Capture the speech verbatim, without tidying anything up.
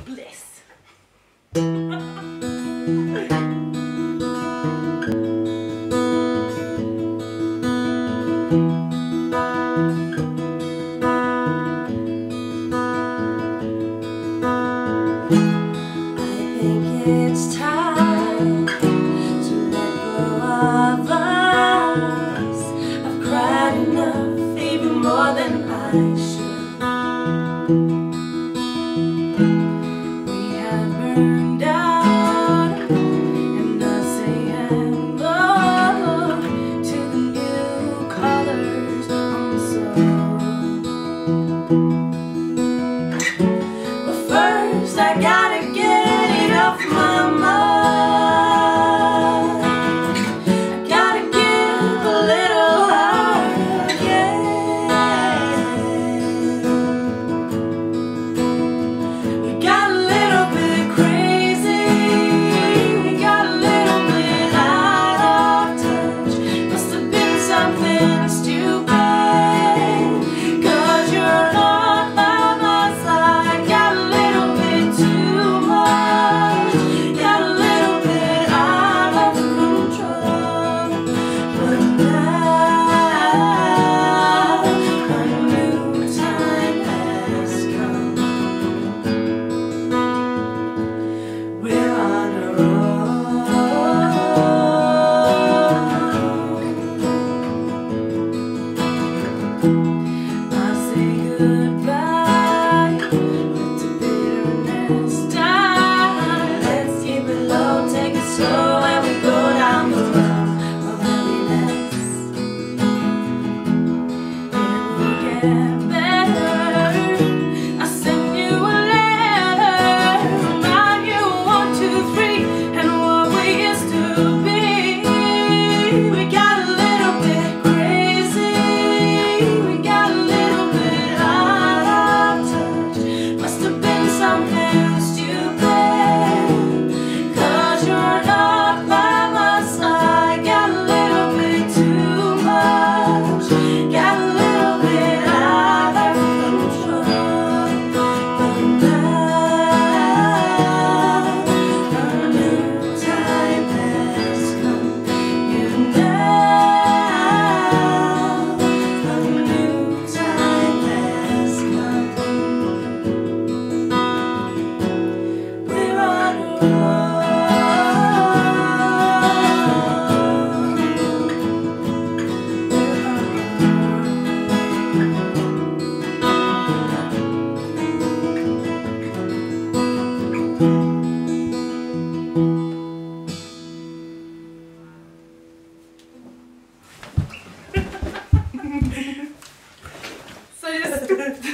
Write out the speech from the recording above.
bliss. It's time to let go of us. I've cried enough, even more than I should. We have burned out, and I say hello to the new colors on the soul. But first I gotta get off my mind. I gotta give a little heart again. We got a little bit crazy, we got a little bit out of touch. Must have been something stupid, 'cause you're not by my side. Got a little bit too much, got a little bit out of control. But now a new time has come. We're on a roll. I say goodbye to bitterness. Let's keep it low, take it slow, and we go down the road of happiness. It will get better. I send you a letter, remind you of one, two, three, and what we used to be. We got a little bit crazy, we got a little bit out of touch. Must have been something stupid, 'cause you're not by my side. Got a little bit too much, got a little bit out of control. But now a new time has come. You know a new time has come. We're on a roll. So just